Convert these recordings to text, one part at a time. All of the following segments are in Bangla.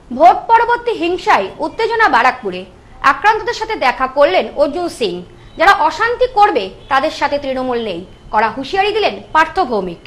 ভোট পরবর্তী হিংসায় উত্তেজনা ব্যারাকপুরে। আক্রান্তদের সাথে দেখা করলেন অর্জুন সিং। যারা অশান্তি করবে তাদের সাথে তৃণমূল নেই, কড়া হুঁশিয়ারি দিলেন পার্থ ভৌমিক।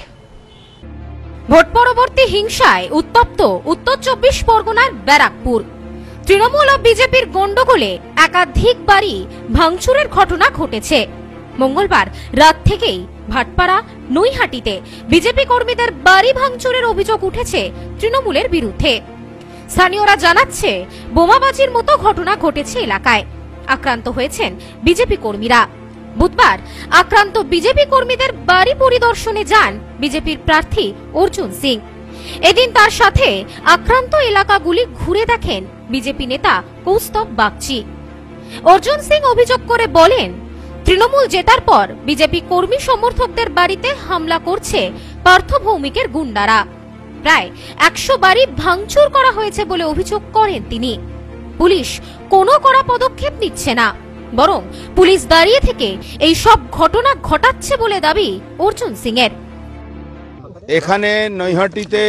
ভোট পরবর্তী হিংসায় উত্তপ্ত উত্তর 24 পরগনার ব্যারাকপুর। তৃণমূল ও বিজেপির গন্ডগোলে একাধিক বাড়ি ভাঙচুরের ঘটনা ঘটেছে। মঙ্গলবার রাত থেকেই ভাটপাড়া নৈহাটিতে বিজেপি কর্মীদের বাড়ি ভাঙচুরের অভিযোগ উঠেছে তৃণমূলের বিরুদ্ধে। স্থানীয়রা জানাচ্ছে বোমাবাজির মতো ঘটনা ঘটেছে এলাকায়। আক্রান্ত হয়েছেন বিজেপি কর্মীরা। বুধবার আক্রান্ত বিজেপি কর্মীদের বাড়ি পরিদর্শনে যান বিজেপির প্রার্থী অর্জুন সিং। এদিন তার সাথে আক্রান্ত এলাকাগুলি ঘুরে দেখেন বিজেপি নেতা কৌস্তব বাগচি। অর্জুন সিং অভিযোগ করে বলেন, তৃণমূল জেতার পর বিজেপি কর্মী সমর্থকদের বাড়িতে হামলা করছে পার্থ ভৌমিকের গুন্ডারা। প্রায় 100 বাড়ি ভাঙচুর করা হয়েছে বলে অভিযোগ করেন তিনি। পুলিশ কোনো কড়া পদক্ষেপ নিচ্ছে না, বরং পুলিশ দাঁড়িয়ে থেকে এই সব ঘটনা ঘটাচ্ছে বলে দাবি অর্জুন সিং এর। এখানে নৈহাটিতে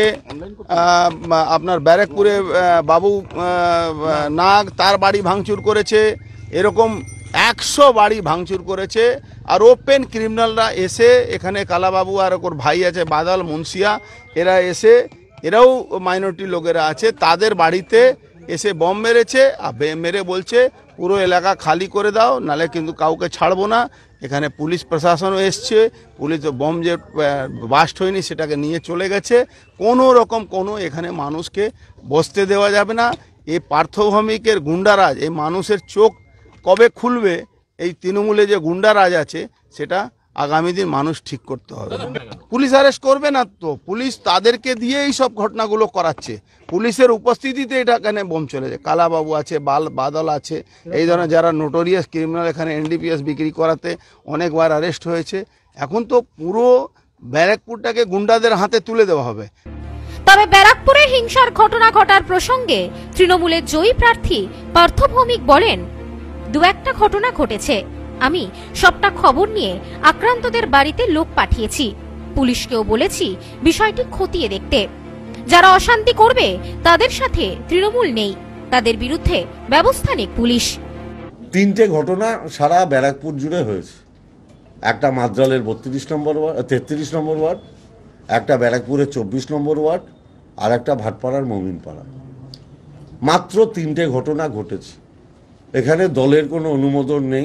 আপনার ব্যারাকপুরে বাবু নাগ তার বাড়ি ভাঙচুর করেছে, এরকম 100 বাড়ি ভাঙচুর করেছে। আর ওপেন ক্রিমিনালরা এসে এখানে কালাবাবু আর ওর ভাই আছে বাদল মুন্সিয়া, এরা এসে এরাও মাইনরিটি লোকেরা আছে, তাদের বাড়িতে এসে বম মেরেছে। আর মেরে বলছে পুরো এলাকা খালি করে দাও, নালে কিন্তু কাউকে ছাড়বো না। এখানে পুলিশ প্রশাসনও এসছে, পুলিশ বম যে বাস্ট হয়নি সেটাকে নিয়ে চলে গেছে। কোনো রকম কোনো এখানে মানুষকে বসতে দেওয়া যাবে না। এই পার্থ ভৌমিকের গুন্ডারাজ, এই মানুষের চোখ কবে খুলবে, এই তৃণমূলে যে গুন্ডারাজ আছে সেটা আগামী দিন মানুষ ঠিক করতে হবে। পুলিশ অ্যারেস্ট করবে না তো, পুলিশ তাদেরকে দিয়ে এই সব ঘটনাগুলো করাচ্ছে। পুলিশের উপস্থিতিতে এটা এখানে বোম চলেছে। কালাবাবু আছে, বাদল আছে, এই ধরনের যারা নোটোরিয়াস ক্রিমিনাল এখানে এনডিপিএস বিক্রি করাতে অনেকবার অ্যারেস্ট হয়েছে। এখন তো পুরো ব্যারাকপুরটাকে গুন্ডাদের হাতে তুলে দেওয়া হবে। তবে ব্যারাকপুরে হিংসার ঘটনা ঘটার প্রসঙ্গে তৃণমূলের জয়ী প্রার্থী পার্থ ভৌমিক বলেন, দু একটা ঘটনা ঘটেছে, আমি সবটা খবর নিয়ে আক্রান্তদের বাড়িতে লোক পাঠিয়েছি। পুলিশকেও বলেছি বিষয়টি খতিয়ে দেখতে। যারা অশান্তি করবে তাদের সাথে তৃণমূল নেই, তাদের বিরুদ্ধে ব্যবস্থা নেক পুলিশ। 3টে ঘটনা সারা ব্যারাকপুর জুড়ে হয়েছে। একটা মাদ্রালের 32 নম্বর ওয়ার্ড, 33 নম্বর ওয়ার্ড, একটা ব্যারাকপুরের 24 নম্বর ওয়ার্ড, আর একটা ভাটপাড়ার মমিনপাড়া। মাত্র 3টে ঘটনা ঘটেছে। এখানে দলের কোনো অনুমোদন নেই।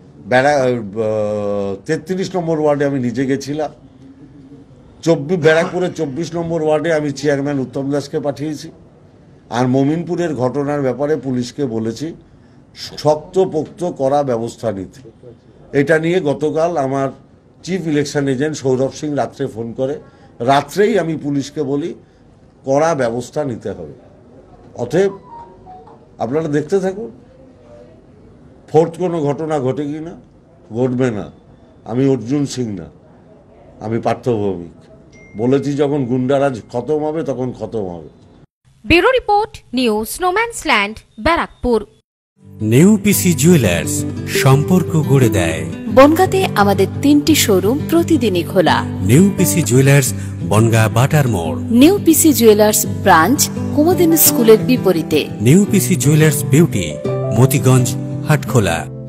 33 নম্বর ওয়ার্ডে আমি নিজে গেছিলাম। ব্যারাকপুরের 24 নম্বর ওয়ার্ডে আমি চেয়ারম্যান উত্তম দাসকে পাঠিয়েছি। আর মমিনপুরের ঘটনার ব্যাপারে পুলিশকে বলেছি শক্তপোক্ত করা ব্যবস্থা নিতে। এটা নিয়ে গতকাল আমার chief election agent Sourav Singh রাত্রে ফোন করে, রাত্রেই আমি পুলিশকে বলি কড়া ব্যবস্থা নিতে হবে। অতএব আপনারা দেখতে থাকুন ফোর্থ কোনো ঘটনা ঘটে কি না, ঘটবে না। আমি অর্জুন সিং না, আমি পার্থ ভৌমিক। বলেছি যখন গুন্ডারাজ খতম হবে তখন খতম হবে। ব্যুরো রিপোর্ট, নিউজ স্নোম্যান্সল্যান্ড, ব্যারাকপুর। নিউ পিসি জুয়েলার্স, সম্পর্ক গড়ে দেয়। বনগাঁতে আমাদের 3টি শোরুম প্রতিদিনই খোলা। New PC jewellers, Bongaon Batar মোড়। New PC jewellers branch Kumudini স্কুলের বিপরীতে। New PC jewellers beauty, Motiganj, Hatkhola.